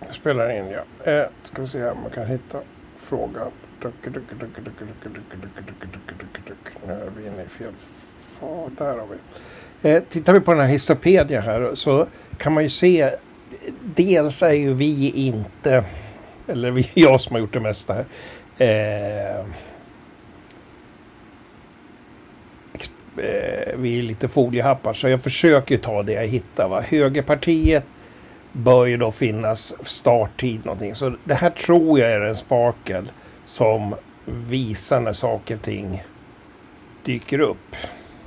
Spelar in, ja. Ska vi se här, man kan hitta frågan. Nu är vi inne i fel. Där har vi. Tittar vi på den här Histopedia här så kan man ju se, dels är ju vi inte, eller jag som har gjort det mesta här, vi är lite foliehappar, så jag försöker ta det jag hittar. Va? Högerpartiet bör ju då finnas starttid någonting. Så det här tror jag är en spakel som visar när saker och ting dyker upp.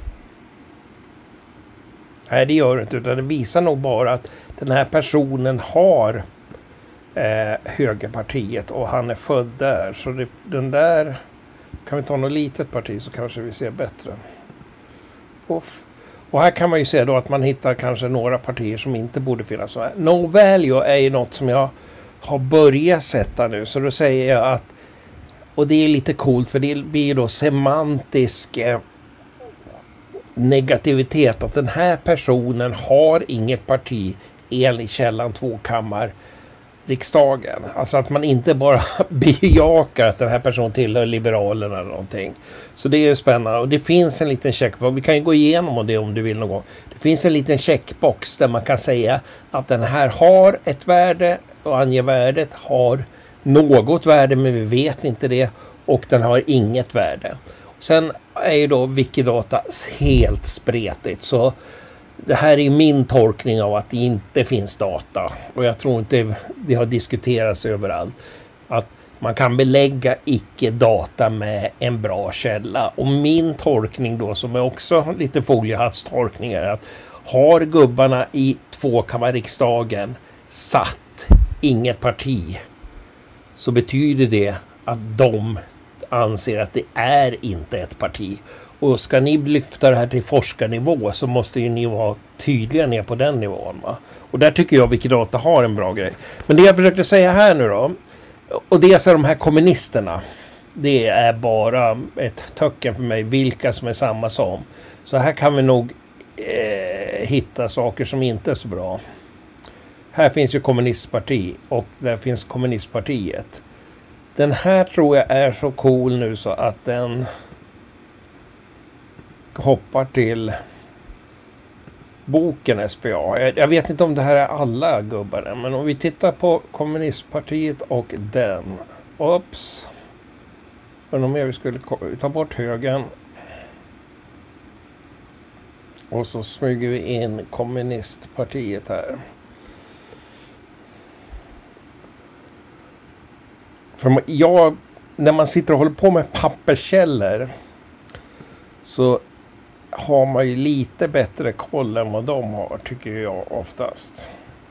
Nej, det gör det inte, utan det visar nog bara att den här personen har högerpartiet och han är född där. Så den där, kan vi ta något litet parti så kanske vi ser bättre. Och här kan man ju se då att man hittar kanske några partier som inte borde finnas så här. No value är ju något som jag har börjat sätta nu. Så då säger jag att, och det är lite coolt för det blir då semantisk negativitet. Att den här personen har inget parti enligt källan tvåkammar riksdagen. Alltså att man inte bara bejakar att den här personen tillhör Liberalerna eller någonting. Så det är ju spännande. Och det finns en liten checkbox. Vi kan ju gå igenom det om du vill någon gång. Det finns en liten checkbox där man kan säga att den här har ett värde och anger värdet, har något värde men vi vet inte det, och den har inget värde. Sen är ju då Wikidata helt spretigt, så det här är min tolkning av att det inte finns data. Och jag tror inte det har diskuterats överallt. Att man kan belägga icke-data med en bra källa. Och min tolkning då, som är också lite foliehattstolkning, är att har gubbarna i tvåkammarriksdagen satt inget parti, så betyder det att de anser att det är inte ett parti. Och ska ni lyfta det här till forskarnivå så måste ju ni vara tydliga ner på den nivån. Va? Och där tycker jag Wikidata har en bra grej. Men det jag försökte säga här nu då, och det är så de här kommunisterna, det är bara ett töcken för mig vilka som är samma som. Så här kan vi nog hitta saker som inte är så bra. Här finns ju kommunistparti och där finns kommunistpartiet. Den här tror jag är så cool nu så att den hoppar till boken SPA. Jag vet inte om det här är alla gubbar, men om vi tittar på kommunistpartiet och den. Oops. Men om vi skulle ta bort högen. Och så smyger vi in kommunistpartiet här. För när man sitter och håller på med papperskällor så har man ju lite bättre koll än vad de har, tycker jag oftast.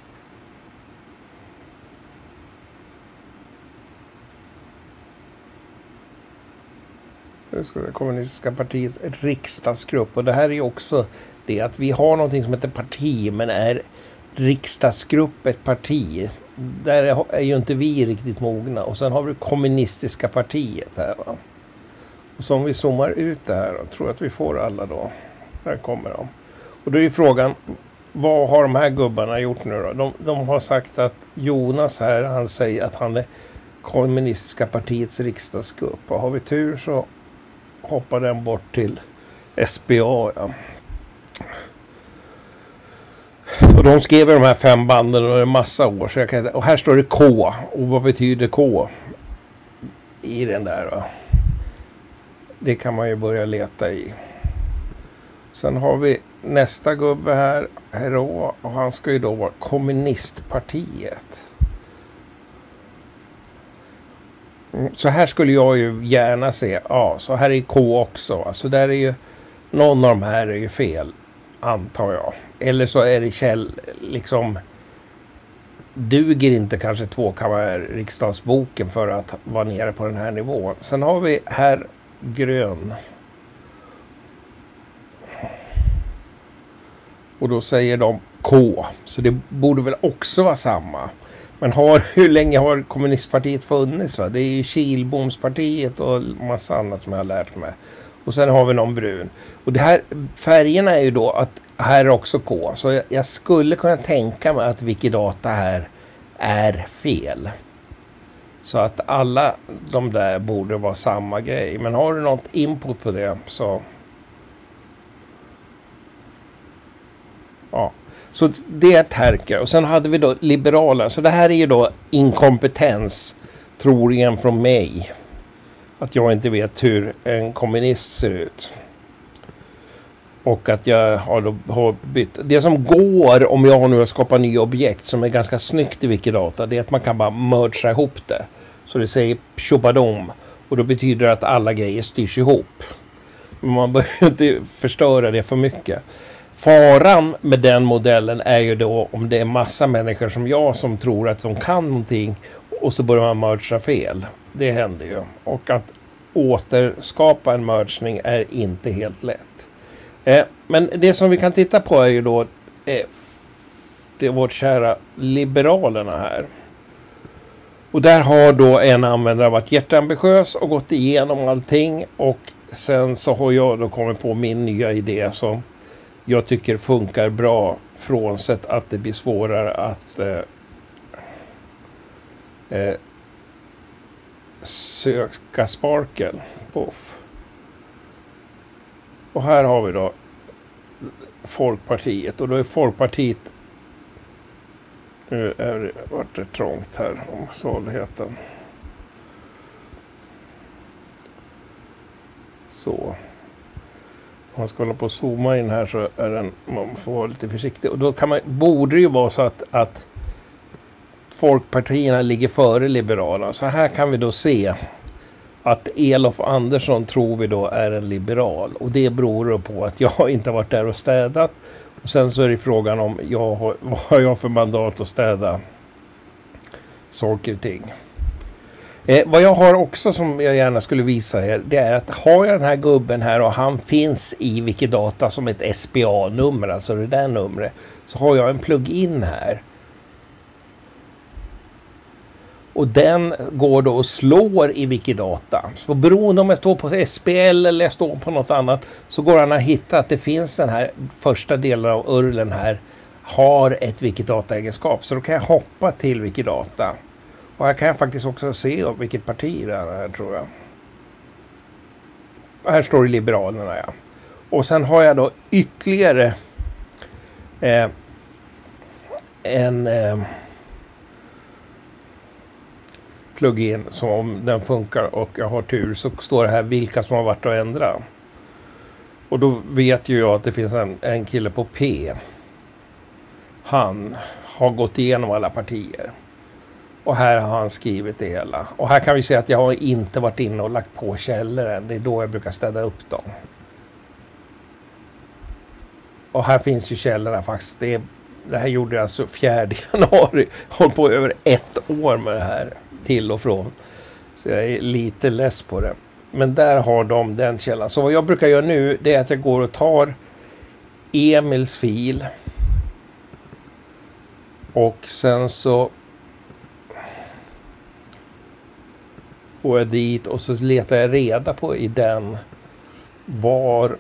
Nu ska det kommunistiska partiets riksdagsgrupp. Och det här är ju också det att vi har någonting som heter parti, men är riksdagsgrupp ett parti? Där är ju inte vi riktigt mogna. Och sen har vi kommunistiska partiet här, va? Och så om vi zoomar ut det här och tror att vi får alla då. Där kommer de. Och då är ju frågan, vad har de här gubbarna gjort nu då? De har sagt att Jonas här, han säger att han är kommunistiska partiets riksdagsgrupp. Och har vi tur så hoppar den bort till SPA. Ja. Och de skrev de här 5 banden och en massa år. Så och här står det K. Och vad betyder K i den där då? Det kan man ju börja leta i. Sen har vi nästa gubbe här, Hero, och han ska ju då vara kommunistpartiet. Så här skulle jag ju gärna se, ja, så här är K också. Alltså där är ju, någon av de här är ju fel, antar jag. Eller så är det liksom, duger inte kanske tvåkammarriksdagsboken för att vara nere på den här nivån. Sen har vi här grön. Och då säger de K. Så det borde väl också vara samma. Men hur länge har kommunistpartiet funnits? Va? Det är ju Kilbomspartiet och massa annat som jag har lärt mig. Och sen har vi någon brun. Och det här färgerna är ju då att här är också K. Så jag skulle kunna tänka mig att Wikidata här är fel. Så att alla de där borde vara samma grej. Men har du något input på det så... Ja. Så det är Terker. Och sen hade vi då liberaler. Så det här är ju då inkompetens, troligen från mig. Att jag inte vet hur en kommunist ser ut. Och att jag har bytt. Det som går om jag nu skapar nya objekt som är ganska snyggt i Wikidata, det är att man kan bara mergea ihop det. Så det säger tjopadom. Och då betyder det att alla grejer styrs ihop. Men man behöver inte förstöra det för mycket. Faran med den modellen är ju då om det är massa människor som jag som tror att de kan någonting och så börjar man mergea fel. Det händer ju. Och att återskapa en mergning är inte helt lätt. Men det som vi kan titta på är ju då det är vårt kära liberalerna här. Och där har då en användare varit jätteambitiös och gått igenom allting. Och sen så har jag då kommit på min nya idé som jag tycker funkar bra, frånsett att det blir svårare att söka Sparkle. Puff. Och här har vi då Folkpartiet. Och då är Folkpartiet... Nu vart det trångt här om saligheten. Så. Om man ska hålla på och zooma in här så är den, man får vara lite försiktig. Och då borde det ju vara så att Folkpartierna ligger före Liberalerna. Så här kan vi då se att Elof Andersson tror vi då är en liberal. Och det beror på att jag inte har varit där och städat. Och sen så är det frågan om vad har jag för mandat att städa saker och ting. Vad jag har också som jag gärna skulle visa er, det är att har jag den här gubben här och han finns i Wikidata som ett SPA-nummer, alltså det där numret, så har jag en plugin här. Och den går då och slår i Wikidata. Så beroende om jag står på SPL eller jag står på något annat så går han att hitta att det finns den här första delen av urlen här har ett Wikidata-egenskap. Så då kan jag hoppa till Wikidata. Och här kan jag faktiskt också se vilket parti det är här, tror jag. Och här står det Liberalerna, ja. Och sen har jag då ytterligare en plugin som om den funkar och jag har tur så står det här vilka som har varit och ändrat. Och då vet ju jag att det finns en kille på P. Han har gått igenom alla partier. Och här har han skrivit det hela. Och här kan vi se att jag har inte varit inne och lagt på källor än. Det är då jag brukar städa upp dem. Och här finns ju källorna faktiskt. Det här gjorde jag alltså 4 januari. Håll på över 1 år med det här. Till och från. Så jag är lite less på det. Men där har de den källan. Så vad jag brukar göra nu, det är att jag går och tar Emils fil. Och sen så går jag dit och så letar jag reda på i den var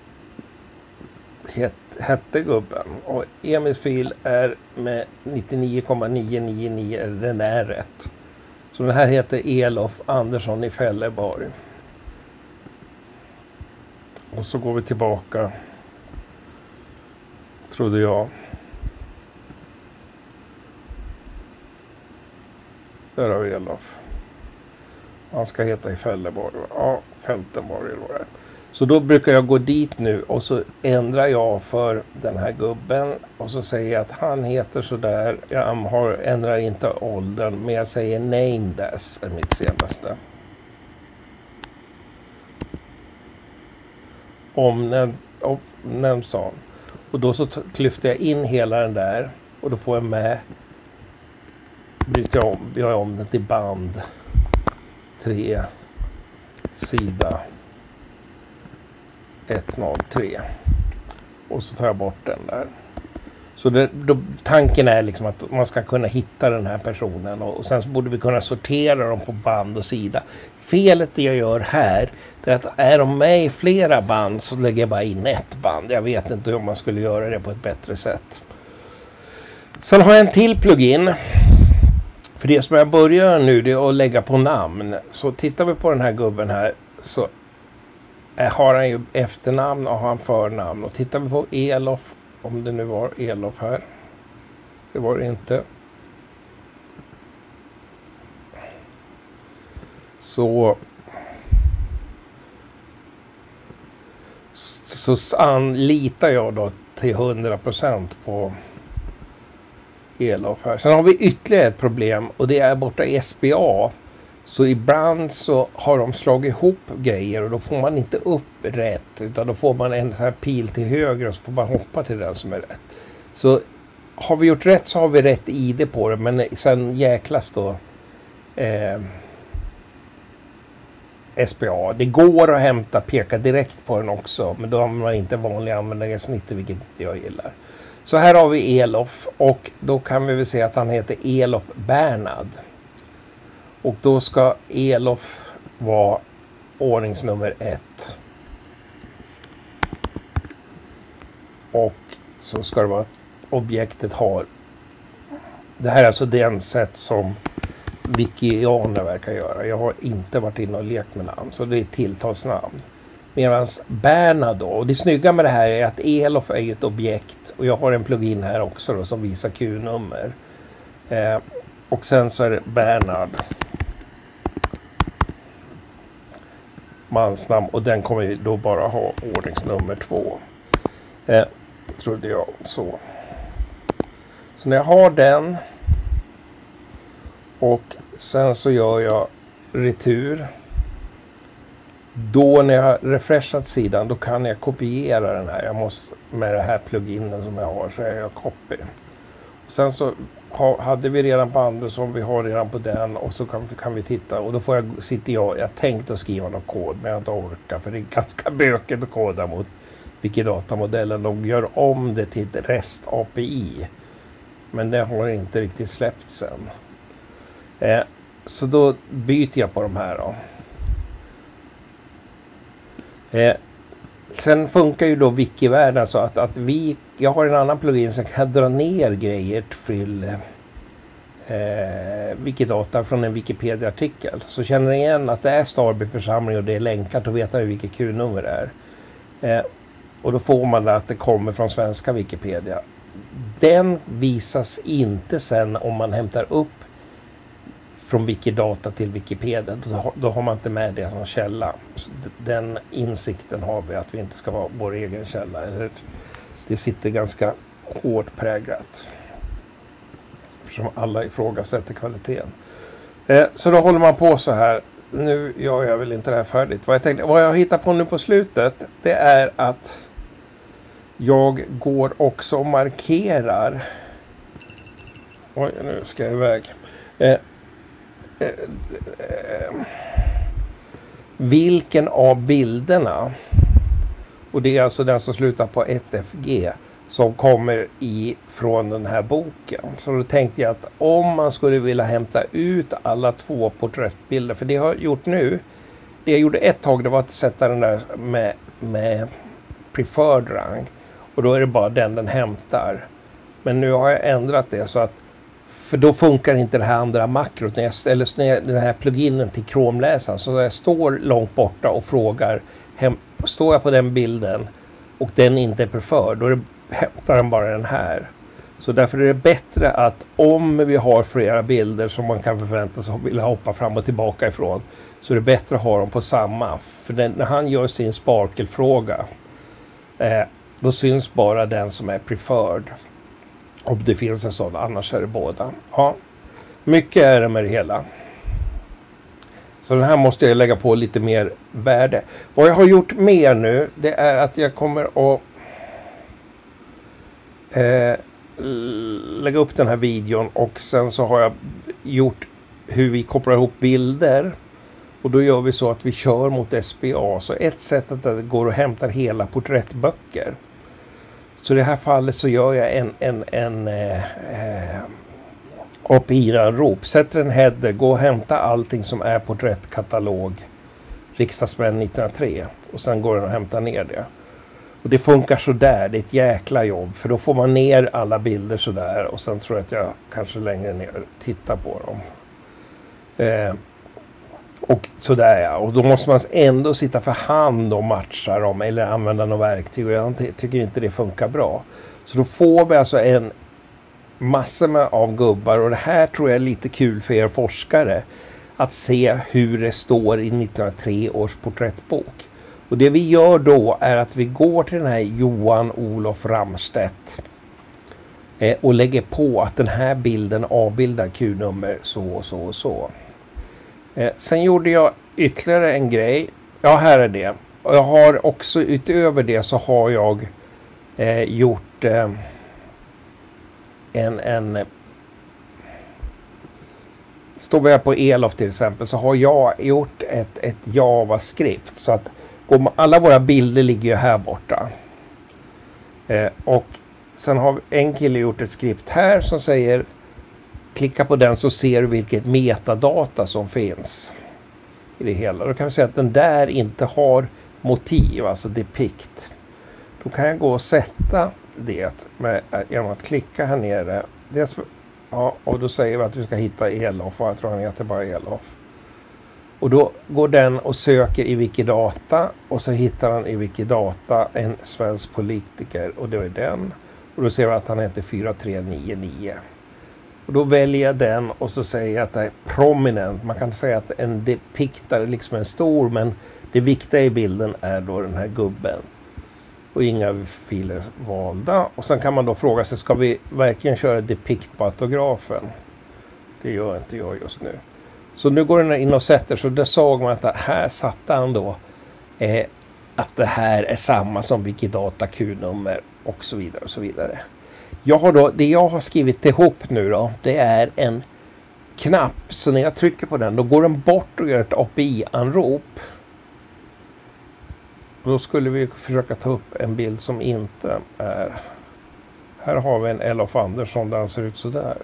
hette gubben. Och Emils fil är med 99,999, den är rätt. Så den här heter Elof Andersson i Fälleborg. Och så går vi tillbaka. Trodde jag. Där har vi Elof. Han ska heta i Fälleborg. Ja, Fältenborg eller vad det är. Så då brukar jag gå dit nu och så ändrar jag för den här gubben. Och så säger jag att han heter sådär. Jag ändrar inte åldern, men jag säger named as är mitt senaste. Omnämnd sa. Och då så klyftar jag in hela den där. Och då får jag med. Byter jag om. Vi har om den till band 3 sida 103 och så tar jag bort den där. Så tanken är liksom att man ska kunna hitta den här personen och sen så borde vi kunna sortera dem på band och sida. Felet det jag gör här är att är de med i flera band så lägger jag bara in ett band. Jag vet inte hur man skulle göra det på ett bättre sätt. Sen har jag en till plugin För det som jag börjar nu, det är att lägga på namn. Så tittar vi på den här gubben här, så har han ju efternamn och har han förnamn. Och tittar vi på Elof, om det nu var Elof här. Det var det inte. Så anlitar jag då till 100% på Elof här. Sen har vi ytterligare ett problem, och det är borta i SBA. Så ibland så har de slagit ihop grejer och då får man inte upp rätt, utan då får man en sån här pil till höger och så får man hoppa till den som är rätt. Så har vi gjort rätt så har vi rätt ID på det, men sen jäklas då SPA. Det går att hämta, peka direkt på den också, men då har man inte vanliga användarsnitt, vilket jag gillar. Så här har vi Elof, och då kan vi väl se att han heter Elof Bernhard. Och då ska Elof vara ordningsnummer 1. Och så ska det vara att objektet har. Det här är alltså den sätt som wikianer verkar göra. Jag har inte varit inne och lekt med namn, så det är tilltalsnamn. Medan Bernhard då, och det snygga med det här är att Elof är ju ett objekt, och jag har en plugin här också då som visar Q-nummer. Och sen så är det Bernhard mansnamn, och den kommer ju då bara ha ordningsnummer 2. Trodde jag så. Så när jag har den, och sen så gör jag retur. Då när jag har refreshat sidan, då kan jag kopiera den här. Jag måste med det här pluginen som jag har, så är jag copy. Och sen så hade vi redan på andra som vi har redan på den, och så kan vi titta, och då får jag tänkt att skriva någon kod, men jag inte orkar, för det är ganska bökigt att koda mot Wikidata-modellen. De gör om det till ett REST-API, men det har inte riktigt släppt sen. Så då byter jag på de här då. Sen funkar ju då wiki-världen så att jag har en annan plugin som kan dra ner grejer till Wikidata från en Wikipedia-artikel. Så känner ni igen att det är Starby-församling och det är länkat, och vet jag vilket Q-nummer det är. Och då får man att det kommer från svenska Wikipedia. Den visas inte sen om man hämtar upp från Wikidata till Wikipedia. Då har man inte med det som källa. Så den insikten har vi, att vi inte ska vara vår egen källa. Det sitter ganska hårt präglat, eftersom alla ifrågasätter kvaliteten. Så då håller man på så här. Nu gör jag väl inte det här färdigt. Vad jag hittar på nu på slutet, det är att jag går också och markerar. Oj, nu ska jag iväg. Vilken av bilderna, och det är alltså den som slutar på 1FG, som kommer från den här boken. Så då tänkte jag att om man skulle vilja hämta ut alla 2 porträttbilder, för det har jag gjort nu, det jag gjorde ett tag, det var att sätta den där med preferred rank, och då är det bara den hämtar. Men nu har jag ändrat det så att, för då funkar inte det här andra makrot. När jag ställer ner den här pluginen till Chrome-läsaren, så jag står långt borta och frågar, står jag på den bilden och den inte är preferred, då hämtar den bara den här. Så därför är det bättre att om vi har flera bilder som man kan förvänta sig att vilja hoppa fram och tillbaka ifrån, så är det bättre att ha dem på samma. För när han gör sin sparkelfråga, då syns bara den som är preferred. Om det finns en sån, annars är det båda. Ja, mycket är det med det hela. Så den här måste jag lägga på lite mer värde. Vad jag har gjort mer nu, det är att jag kommer att lägga upp den här videon, och sen så har jag gjort hur vi kopplar ihop bilder. Och då gör vi så att vi kör mot SPA. Så ett sätt att det går och hämtar hela porträttböcker. Så i det här fallet så gör jag en API-rop. Sätter en header, gå och hämta allting som är porträttkatalog riksdagsmän 1903. Och sen går den och hämtar ner det. Och det funkar sådär, det är ett jäkla jobb. För då får man ner alla bilder sådär. Och sen tror jag att jag kanske längre ner tittar på dem. Och sådär ja. Och då måste man ändå sitta för hand och matcha dem. Eller använda något verktyg. Och jag tycker inte det funkar bra. Så då får vi alltså en massa av gubbar. Och det här tror jag är lite kul för er forskare. Att se hur det står i 1903 års porträttbok. Och det vi gör då är att vi går till den här Johan Olof Ramstedt och lägger på att den här bilden avbildar Q-nummer så och så och så. Sen gjorde jag ytterligare en grej. Ja, här är det. Och jag har också utöver det så har jag gjort står vi här på Elof till exempel så har jag gjort ett JavaScript så att alla våra bilder ligger ju här borta. Och sen har en kille gjort ett skript här som säger klicka på den så ser du vilket metadata som finns i det hela. Då kan vi säga att den där inte har motiv, alltså depict. Då kan jag gå och sätta det genom att klicka här nere. Ja, och då säger vi att vi ska hitta Elof och jag tror han heter bara Elof. Och då går den och söker i Wikidata och så hittar han i Wikidata en svensk politiker och det är den. Och då ser vi att han heter 4399. Och då väljer jag den och så säger jag att det är prominent. Man kan säga att en depiktar liksom en stor, men det viktiga i bilden är då den här gubben. Och inga filer valda. Och sen kan man då fråga sig, ska vi verkligen köra depict på autografen? Det gör inte jag just nu. Så nu går den in och sätter, så där såg man att här satte han då att det här är samma som Wikidata Q-nummer och så vidare och så vidare. Det jag har skrivit ihop nu då, det är en knapp, så när jag trycker på den då går den bort och gör ett API-anrop. Då skulle vi försöka ta upp en bild som inte är. Här har vi en Elof Andersson där han ser ut så där.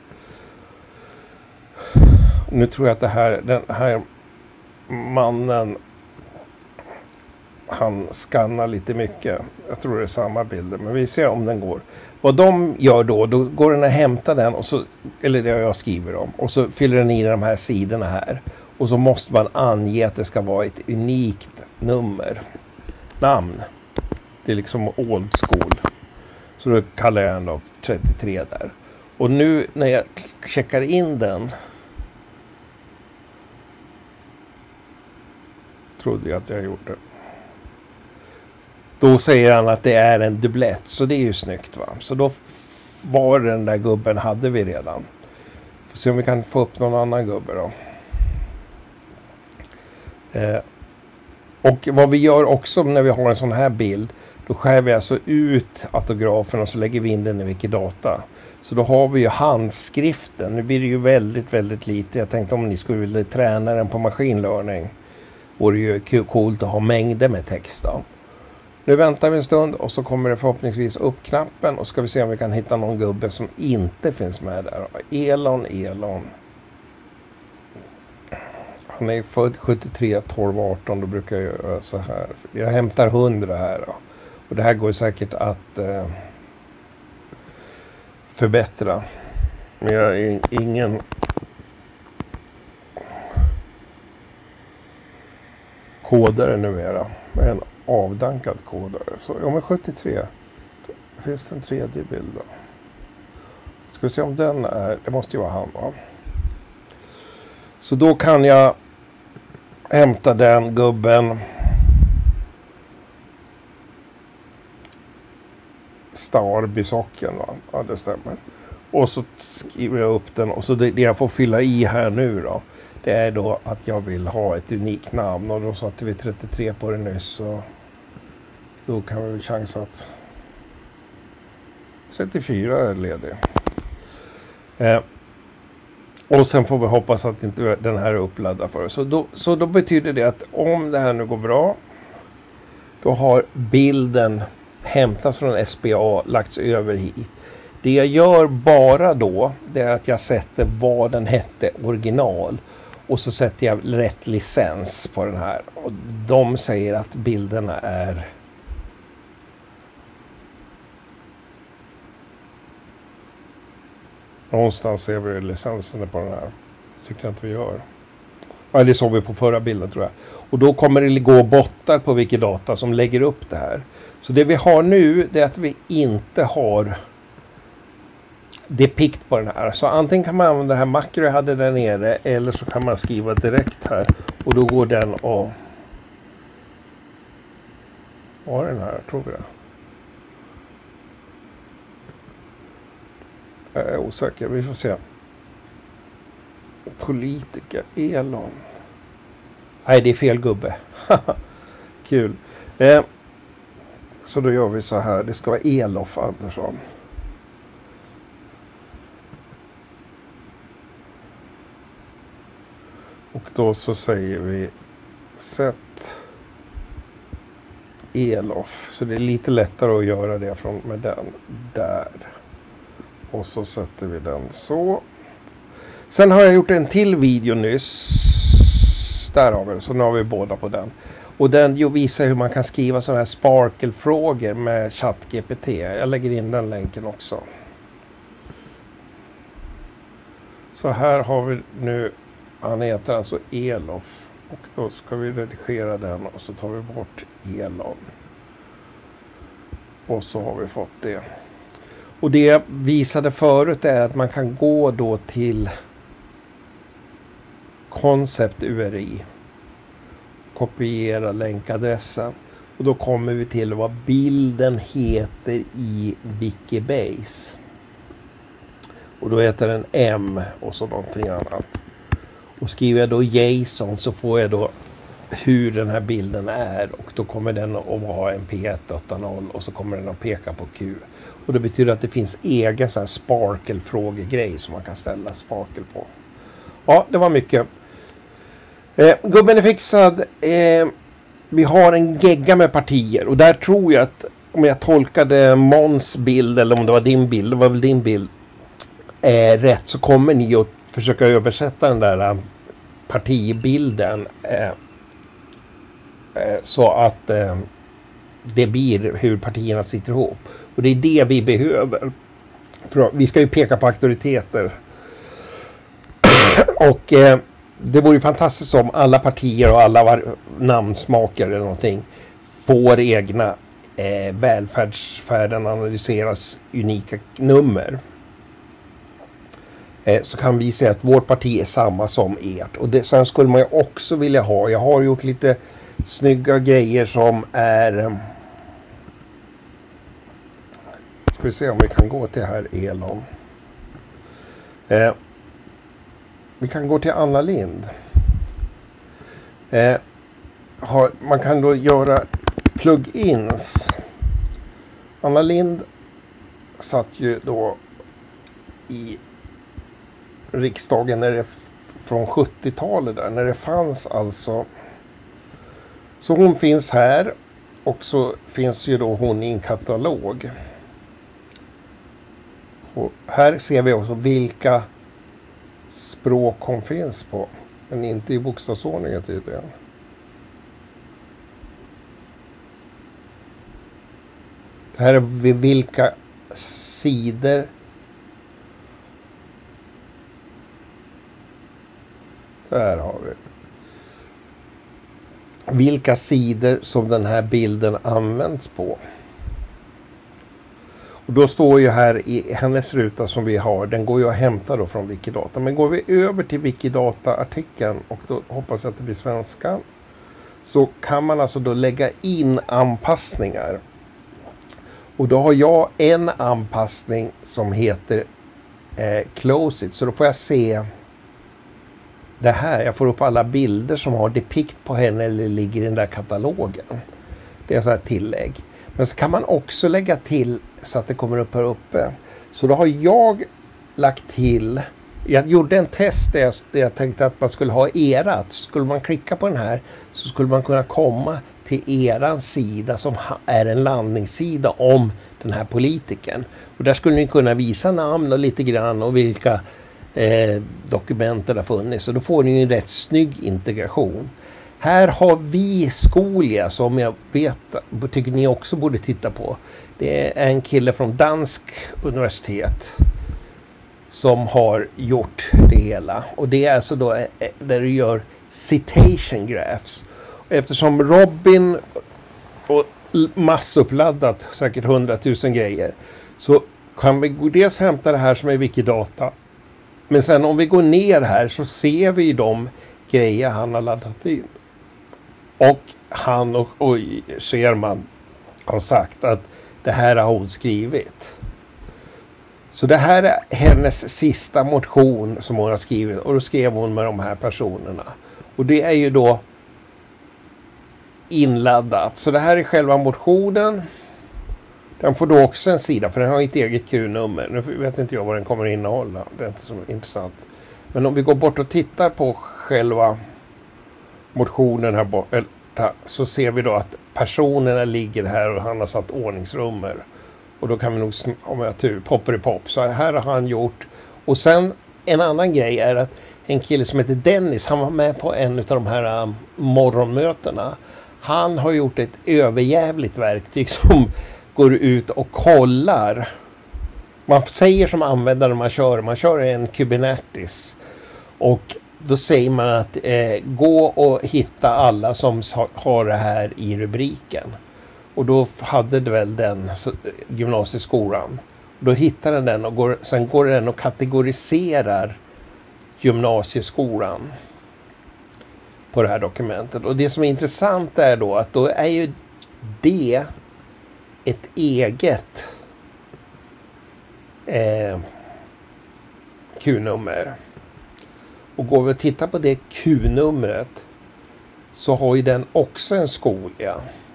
Nu tror jag att den här mannen, han skannar lite mycket. Jag tror det är samma bilder, men vi ser om den går. Vad de gör då går den att hämta den, och så, eller det jag skriver om, och så fyller den i de här sidorna här. Och så måste man ange att det ska vara ett unikt namn. Det är liksom old school. Så då kallar jag den då 33 där. Och nu när jag checkar in den, trodde jag att jag gjorde. Då säger han att det är en dubblett, så det är ju snyggt va. Så då var den där gubben hade vi redan. Får se om vi kan få upp någon annan gubbe då. Och vad vi gör också när vi har en sån här bild, då skär vi alltså ut autografen och så lägger vi in den i Wikidata. Så då har vi ju handskriften. Nu blir det ju väldigt, väldigt lite. Jag tänkte om ni skulle vilja träna den på maskinlearning. Och det är ju coolt att ha mängder med text då. Nu väntar vi en stund och så kommer det förhoppningsvis upp knappen. Och ska vi se om vi kan hitta någon gubbe som inte finns med där. Elon. Han är född 73, 12, 18. Då brukar jag göra så här. Jag hämtar 100 här då. Och det här går säkert att förbättra. Men jag är ingen kodare numera. Jag är en avdankad kodare. Så ja, men 73. Det finns en tredje bild då. Ska vi se om den är. Det måste ju vara han va. Så då kan jag hämta den gubben. Starbysocken va. Ja, det stämmer. Och så skriver jag upp den. Och så det jag får fylla i här nu då. Det är då att jag vill ha ett unikt namn. Och då satte vi 33 på det nyss. Så då kan vi chansa att 34 är ledig. Och sen får vi hoppas att inte den här är uppladdad för oss. Så då betyder det att om det här nu går bra, då har bilden hämtats från SPA, lagts över hit. Det jag gör bara då, det är att jag sätter vad den hette original. Och så sätter jag rätt licens på den här. Och de säger att bilderna är Någonstans ser vi licensen på den här. Tycker jag inte vi gör. Ja, det såg vi på förra bilden tror jag. Och då kommer det gå bottar på Wikidata som lägger upp det här. Så det vi har nu det är att vi inte har depikt på den här. Så antingen kan man använda det här makro jag hade där nere eller så kan man skriva direkt här. Och då går den och... Var den här, tror jag. Jag är osäker, vi får se. Politiker, Elon. Nej, det är fel gubbe. Kul. Så då gör vi så här. Det ska vara Elof Andersson. Och då så säger vi sätt Elof. Så det är lite lättare att göra det med den där. Och så sätter vi den så. Sen har jag gjort en till video nyss. Där har vi det. Så nu har vi båda på den. Och den visar hur man kan skriva sådana här sparkelfrågor med ChatGPT. Jag lägger in den länken också. Så här har vi nu. Han heter alltså Elof. Och då ska vi redigera den och så tar vi bort Elon. Och så har vi fått det. Och det jag visade förut är att man kan gå då till Concept URI. Kopiera länkadressen. Och då kommer vi till vad bilden heter i Wikibase. Och då heter den M och så någonting annat. Och skriver jag då JSON så får jag då hur den här bilden är. Och då kommer den att vara en P180 och så kommer den att peka på Q. Och det betyder att det finns egen sån här sparkelfrågegrej som man kan ställa sparkel på. Ja, det var mycket. Gubben är fixad. Vi har en gegga med partier. Och där tror jag att om jag tolkade Måns bild eller om det var din bild. Det var väl din bild. Rätt så kommer ni att försöka översätta den där partibilden så att det blir hur partierna sitter ihop. Och det är det vi behöver. För vi ska ju peka på auktoriteter. Och det vore ju fantastiskt om alla partier och alla namnsmakare eller någonting får egna välfärdsfärden analyseras unika nummer. Så kan vi säga att vårt parti är samma som ert. Och det, sen skulle man ju också vilja ha. Jag har gjort lite snygga grejer som är... Ska vi se om vi kan gå till här Elon. Vi kan gå till Anna Lind. Man kan då göra plugins. Anna Lind satt ju då i riksdagen när det, från 70-talet där, när det fanns alltså. Så hon finns här och så finns ju då hon i en katalog. Och här ser vi också vilka språk hon finns på, men inte i bokstavsordningen tydligen. Det här är vilka sidor. Där har vi. Vilka sidor som den här bilden används på. Och då står ju här i hennes ruta som vi har. Den går ju att hämta då från Wikidata. Men går vi över till Wikidata-artikeln och då hoppas jag att det blir svenska. Så kan man alltså då lägga in anpassningar. Och då har jag en anpassning som heter Close It. Så då får jag se det här. Jag får upp alla bilder som har depikt på henne eller ligger i den där katalogen. Det är så här tillägg. Men så kan man också lägga till så att det kommer upp här uppe. Så då har jag lagt till. Jag gjorde en test där jag tänkte att man skulle ha erat. Så skulle man klicka på den här så skulle man kunna komma till eran sida som är en landningssida om den här politikern. Och där skulle ni kunna visa namn och lite grann och vilka dokument det har funnits. Så då får ni en rätt snygg integration. Här har vi Skolia som jag vet, tycker ni också borde titta på. Det är en kille från Dansk universitet som har gjort det hela. Och det är alltså då där du gör citation graphs. Och eftersom Robin och massupladdat säkert 100 000 grejer, så kan vi dels hämta det här som är Wikidata. Men sen om vi går ner här så ser vi de grejer han har laddat in. Och han och Scherman har sagt att det här har hon skrivit. Så det här är hennes sista motion som hon har skrivit. Och då skrev hon med de här personerna. Och det är ju då inladdat. Så det här är själva motionen. Den får då också en sida, för den har ett eget Q-nummer. Nu vet inte jag vad den kommer att innehålla. Det är inte så intressant. Men om vi går bort och tittar på själva motionen här borta, så ser vi då att personerna ligger här och han har satt ordningsrummer. Och då kan vi nog, om jag har tur, popper. Så här har han gjort. Och sen en annan grej är att en kille som heter Dennis, han var med på en av de här morgonmötena. Han har gjort ett överjävligt verktyg som går ut och kollar. Man säger som användare man kör en Kubernetes. Och då säger man att gå och hitta alla som har det här i rubriken. Och då hade det väl den gymnasieskolan. Då hittar den och sen går den och kategoriserar gymnasieskolan på det här dokumentet. Och det som är intressant är då att då är ju det ett eget Q-nummer. Och går vi och tittar på det Q-numret så har ju den också en skola.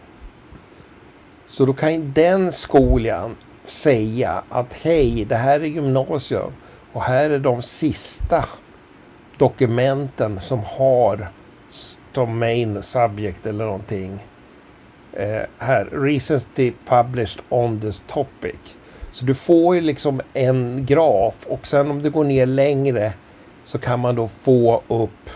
Så då kan ju den skolan säga att hej, det här är gymnasium och här är de sista dokumenten som har domain subject eller någonting. Här, recently published on this topic. Så du får ju liksom en graf och sen om du går ner längre så kan man då få upp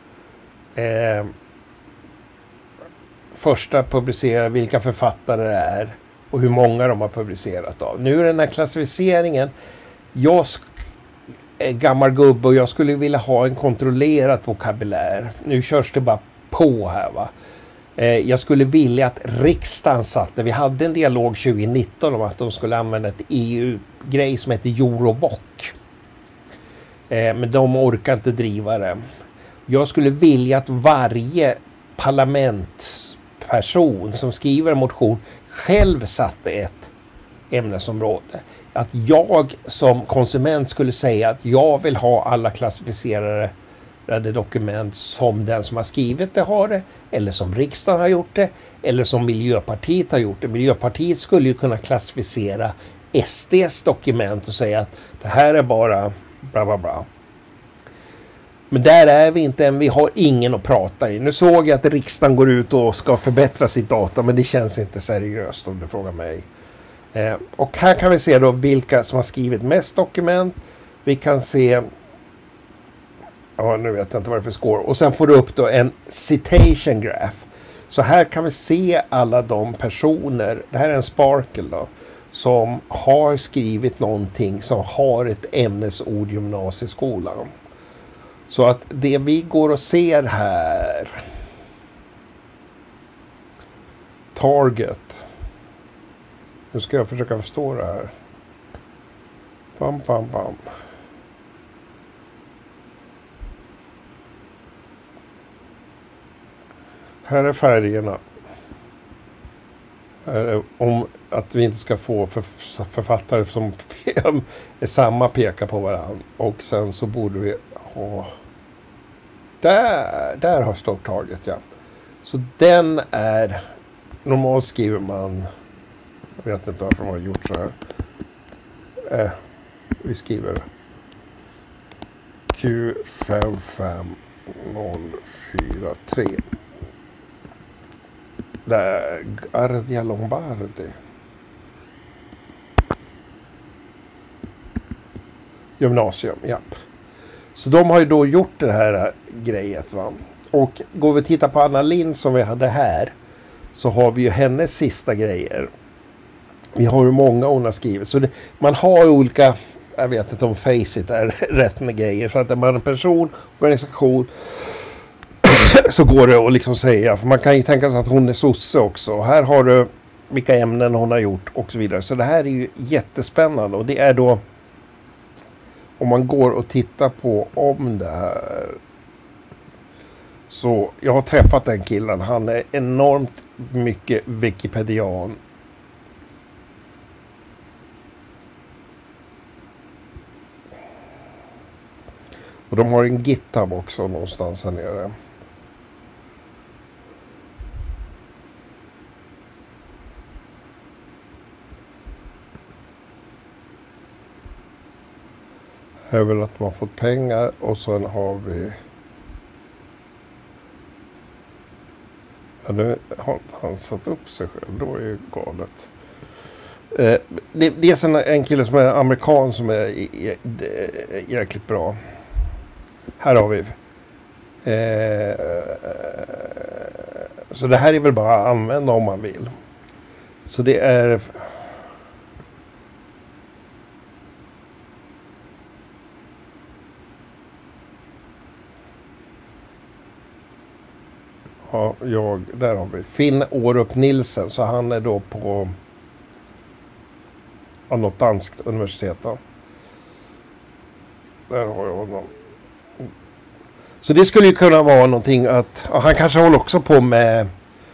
första publicerade, vilka författare det är och hur många de har publicerat av. Nu är den här klassificeringen, jag är gammal gubbe och jag skulle vilja ha en kontrollerad vokabulär. Nu körs det bara på här va. Jag skulle vilja att riksdagen satte, vi hade en dialog 2019 om att de skulle använda ett EU-grej som heter Eurovoc. Men de orkar inte driva det. Jag skulle vilja att varje parlamentsperson som skriver en motion själv satte ett ämnesområde. Att jag som konsument skulle säga att jag vill ha alla klassificerade dokument som den som har skrivit det har det, eller som riksdagen har gjort det, eller som Miljöpartiet har gjort det. Miljöpartiet skulle ju kunna klassificera SDs dokument och säga att det här är bara bla bla bla. Men där är vi inte än, vi har ingen att prata i. Nu såg jag att riksdagen går ut och ska förbättra sitt data, men det känns inte seriöst om du frågar mig. Och här kan vi se då vilka som har skrivit mest dokument. Vi kan se, ja nu vet jag inte vad det är för score. Och sen får du upp då en citation graph. Så här kan vi se alla de personer, det här är en Sparkle då, som har skrivit någonting som har ett ämnesord gymnasieskolan. Så att det vi går och ser här, target, nu ska jag försöka förstå det här. Bam. Här är färgerna. Här är om att vi inte ska få författare som är samma peka på varandra. Och sen så borde vi ha... Där har stått taget, ja. Så den är... Normalt skriver man... Jag vet inte varför man har gjort så här. Vi skriver Q55043. Där, Guardia Lombardi. Gymnasium, ja. Så de har ju då gjort det här grejet va. Och går vi och tittar på Anna Lind som vi hade här, så har vi ju hennes sista grejer. Vi har hur många hon har skrivit. Så man har olika jag vet inte om Faceit är rätt med grejer. Så att är man en person, organisation, så går det att liksom säga. För man kan ju tänka sig att hon är sosse också. Här har du vilka ämnen hon har gjort och så vidare. Så det här är ju jättespännande. Och det är då, om man går och tittar på om det här. Så jag har träffat den killen. Han är enormt mycket wikipedian. Och de har en GitHub också någonstans här nere. Här är väl att man har fått pengar och sen har vi... Ja, nu har han satt upp sig själv. Då är det ju galet. Det är en kille som är amerikan som är jäkligt bra. Här har vi. Så det här är väl bara att använda om man vill. Så det är... Ja, där har vi Finn Årup Nielsen, så han är då på något danskt universitet då. Där har jag honom. Så det skulle ju kunna vara någonting att han kanske håller också på med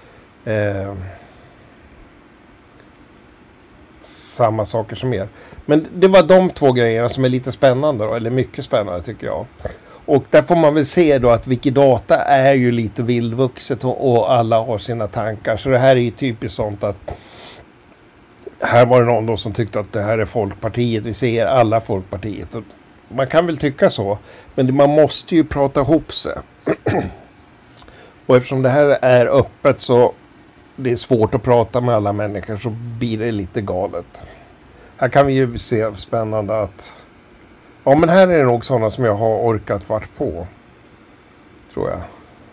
samma saker som er. Men det var de två grejerna som är lite spännande då, eller mycket spännande tycker jag. Och där får man väl se då att Wikidata är ju lite vildvuxet och alla har sina tankar. Så det här är ju typiskt sånt att här var det någon då som tyckte att det här är Folkpartiet. Vi ser alla Folkpartiet. Och man kan väl tycka så. Men man måste ju prata ihop sig. Och eftersom det här är öppet så det är svårt att prata med alla människor, så blir det lite galet. Här kan vi ju se spännande att... Ja, men här är det nog sådana som jag har orkat vart på. Tror jag.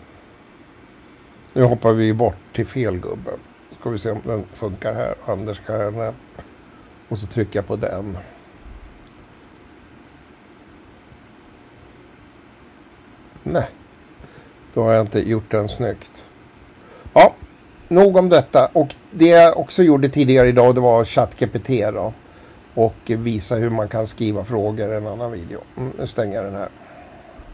Nu hoppar vi bort till fel gubbe. Ska vi se om den funkar här. Anders Kärne. Och så trycker jag på den. Nej. Då har jag inte gjort den snyggt. Ja, nog om detta. Och det jag också gjorde tidigare idag, det var ChatGPT då. Och visa hur man kan skriva frågor i en annan video. Nu stänger jag den här.